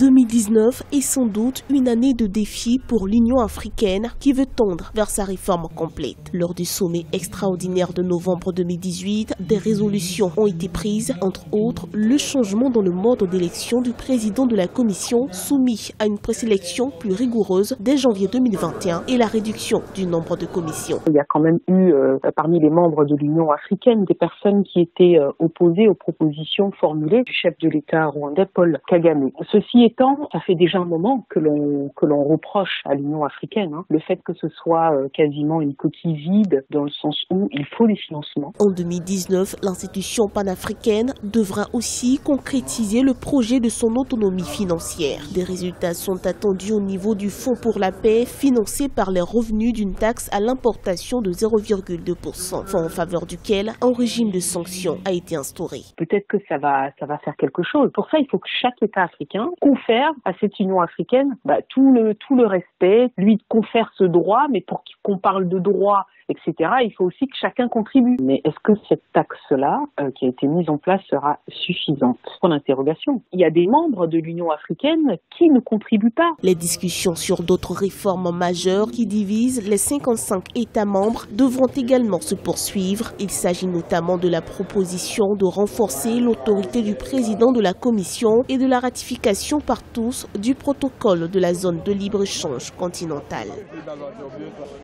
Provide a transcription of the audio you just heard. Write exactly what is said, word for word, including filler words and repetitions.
deux mille dix-neuf est sans doute une année de défi pour l'Union africaine qui veut tendre vers sa réforme complète. Lors du sommet extraordinaire de novembre deux mille dix-huit, des résolutions ont été prises, entre autres le changement dans le mode d'élection du président de la Commission soumis à une présélection plus rigoureuse dès janvier deux mille vingt et un et la réduction du nombre de commissions. Il y a quand même eu euh, parmi les membres de l'Union africaine des personnes qui étaient euh, opposées aux propositions formulées du chef de l'État rwandais Paul Kagame. Ceci étant, ça fait déjà un moment que l'on que l'on reproche à l'Union africaine hein, le fait que ce soit euh, quasiment une coquille vide dans le sens où il faut des financements. En deux mille dix-neuf, l'institution panafricaine devra aussi concrétiser le projet de son autonomie financière. Des résultats sont attendus au niveau du Fonds pour la paix, financé par les revenus d'une taxe à l'importation de zéro virgule deux pour cent, fonds en faveur duquel un régime de sanctions a été instauré. Peut-être que ça va, ça va faire quelque chose. Pour ça, il faut que chaque État africain confère à cette Union africaine bah, tout le tout le respect, lui confère ce droit, mais pour qu'on parle de droit, et cetera, il faut aussi que chacun contribue. Mais est-ce que cette taxe-là, euh, qui a été mise en place, sera suffisante? Point d'interrogation. Il y a des membres de l'Union africaine qui ne contribuent pas. Les discussions sur d'autres réformes majeures qui divisent les cinquante-cinq États membres devront également se poursuivre. Il s'agit notamment de la proposition de renforcer l'autorité du président de la Commission et de la ratification par tous du protocole de la zone de libre-échange continentale.